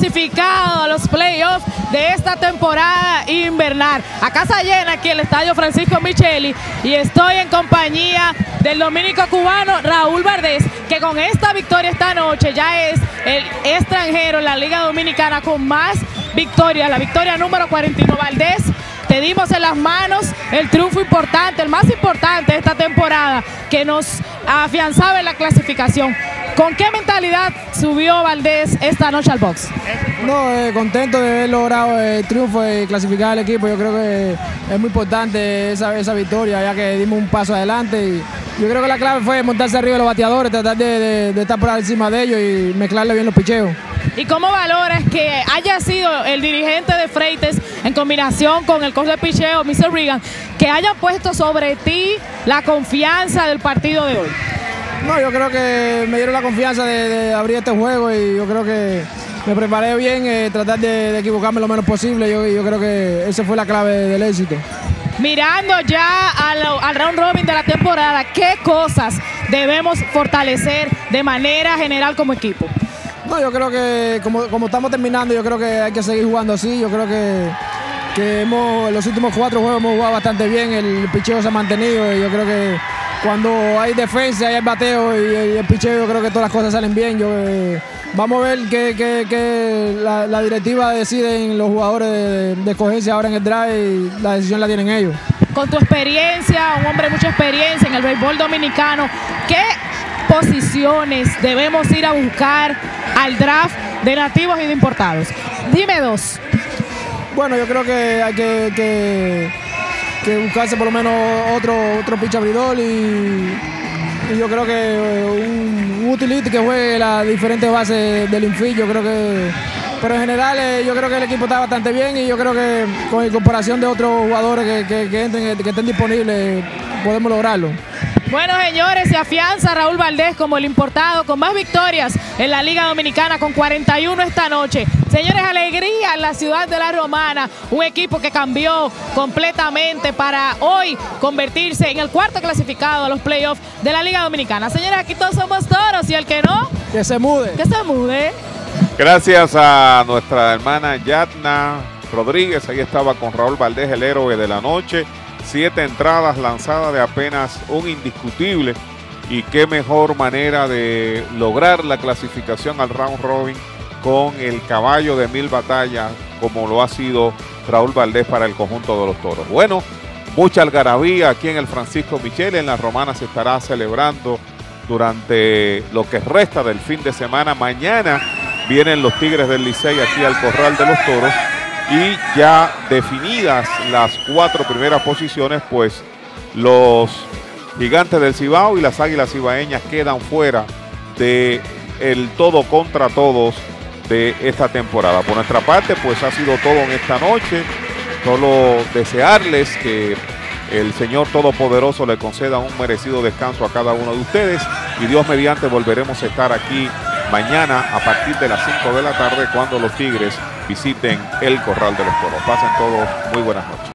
clasificado a los playoffs de esta temporada invernal. A casa llena aquí el Estadio Francisco Micheli y estoy en compañía del dominico cubano Raúl Valdés, que con esta victoria esta noche ya es el extranjero en la Liga Dominicana con más victorias, la victoria número 41. Valdés, te dimos en las manos el triunfo importante, el más importante de esta temporada, que nos afianzaba en la clasificación. ¿Con qué mentalidad subió Valdés esta noche al box? No, contento de haber logrado el triunfo y clasificar al equipo. Yo creo que es muy importante esa victoria, ya que dimos un paso adelante. Y yo creo que la clave fue montarse arriba de los bateadores, tratar de estar por encima de ellos y mezclarle bien los picheos. ¿Y cómo valoras que haya sido el dirigente de Freites en combinación con el coach de picheo, Mr. Reagan, que hayan puesto sobre ti la confianza del partido de hoy? No, yo creo que me dieron la confianza de abrir este juego y yo creo que me preparé bien, tratar de equivocarme lo menos posible. Yo creo que esa fue la clave del éxito. Mirando ya al round robin de la temporada, ¿qué cosas debemos fortalecer de manera general como equipo? No, yo creo que como estamos terminando, yo creo que hay que seguir jugando así. Yo creo que los últimos 4 juegos hemos jugado bastante bien, el picheo se ha mantenido y yo creo que cuando hay defensa, hay bateo y el picheo, yo creo que todas las cosas salen bien. Vamos a ver que la directiva decide en los jugadores de escogerse ahora en el drive y la decisión la tienen ellos. Con tu experiencia, un hombre de mucha experiencia en el béisbol dominicano, ¿qué posiciones debemos ir a buscar al draft de nativos y de importados? Dime 2. Bueno, yo creo que hay que buscarse por lo menos otro pitch abridor y yo creo que un utility que juegue las diferentes bases del infield. Yo creo que, pero en general yo creo que el equipo está bastante bien y yo creo que con la incorporación de otros jugadores que entren, que estén disponibles, podemos lograrlo. Bueno, señores, se afianza Raúl Valdés como el importado con más victorias en la Liga Dominicana con 41 esta noche. Señores, alegría en la ciudad de La Romana, un equipo que cambió completamente para hoy convertirse en el 4º clasificado a los playoffs de la Liga Dominicana. Señores, aquí todos somos toros y el que no, que se mude. Que se mude. Gracias a nuestra hermana Yatna Rodríguez, ahí estaba con Raúl Valdés, el héroe de la noche. 7 entradas lanzadas de apenas un indiscutible y qué mejor manera de lograr la clasificación al round robin con el caballo de 1000 batallas como lo ha sido Raúl Valdés para el conjunto de los toros. Bueno, mucha algarabía aquí en el Francisco Micheli. En La Romana se estará celebrando durante lo que resta del fin de semana. Mañana vienen los Tigres del Licey aquí al Corral de los Toros. Y ya definidas las 4 primeras posiciones, pues los Gigantes del Cibao y las Águilas Cibaeñas quedan fuera de el todo contra todos de esta temporada. Por nuestra parte, pues ha sido todo en esta noche. Solo desearles que el Señor Todopoderoso le conceda un merecido descanso a cada uno de ustedes y Dios mediante volveremos a estar aquí mañana a partir de las 5 de la tarde cuando los Tigres visiten el Corral de los Toros. Pasen todos muy buenas noches.